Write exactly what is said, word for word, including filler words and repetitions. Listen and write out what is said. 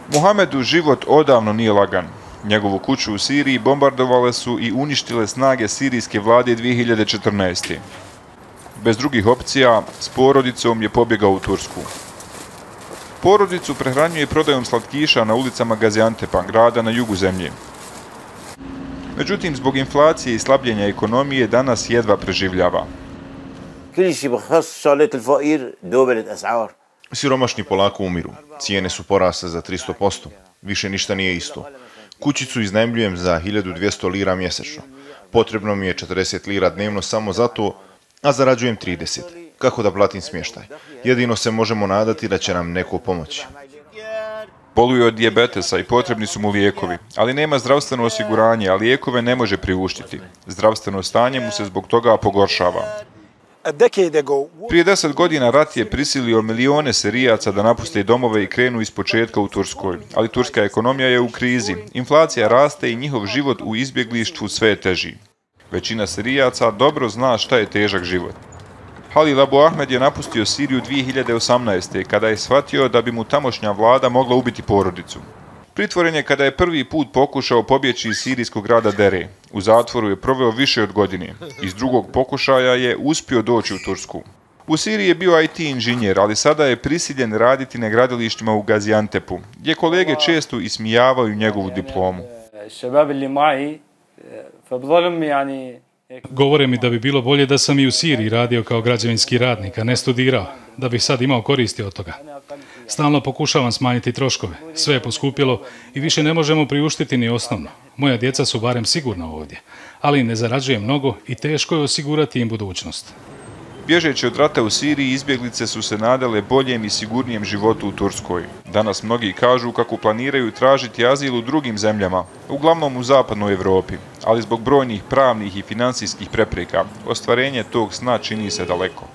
Muhamedu život odavno nije lagan. Njegovu kuću u Siriji bombardovale su i uništile snage sirijske vlade dvije hiljade četrnaeste. Bez drugih opcija, s porodicom je pobjegao u Tursku. Porodicu prehranjuje prodajom slatkiša na ulicama Gaziantepa, grada na jugu zemlje. Međutim, zbog inflacije i slabljenja ekonomije danas jedva preživljava. Siromašni polako umiru. Cijene su porasle za tristo posto. Više ništa nije isto. Kućicu iznajmljujem za hiljadu dvjesto lira mjesečno. Potrebno mi je četrdeset lira dnevno samo zato, a zarađujem trideset. Kako da platim smještaj? Jedino se možemo nadati da će nam neko pomoći. Boluje od dijabetesa i potrebni su mu lijekovi, ali nema zdravstveno osiguranje, a lijekove ne može priuštiti. Zdravstveno stanje mu se zbog toga pogoršava. Prije deset godina rat je prisilio milijone Sirijaca da napuste domove i krenu ispočetka u Turskoj, ali turska ekonomija je u krizi, inflacija raste i njihov život u izbjeglištvu sve je teži. Većina Sirijaca dobro zna šta je težak život. Halil Abu Ahmed je napustio Siriju dvije hiljade osamnaeste. kada je shvatio da bi mu tamošnja vlada mogla ubiti porodicu. Pritvoren je kada je prvi put pokušao pobjeći iz sirijskog grada Dere. U zatvoru je proveo više od godine. Iz drugog pokušaja je uspio doći u Tursku. U Siriji je bio I T inženjer, ali sada je prisiljen raditi na gradilištima u Gaziantepu, gdje kolege često ismijavaju njegovu diplomu. Govore mi da bi bilo bolje da sam i u Siriji radio kao građevinski radnik, a ne studirao, da bih sad imao koristi od toga. Stalno pokušavam smanjiti troškove, sve je poskupilo i više ne možemo priuštiti ni osnovno. Moja djeca su barem sigurna ovdje, ali ne zarađujem mnogo i teško je osigurati im budućnost. Bježeći od rata u Siriji, izbjeglice su se nadale boljem i sigurnijem životu u Turskoj. Danas mnogi kažu kako planiraju tražiti azil u drugim zemljama, uglavnom u zapadnoj Europi, ali zbog brojnih pravnih i financijskih prepreka, ostvarenje tog sna čini se daleko.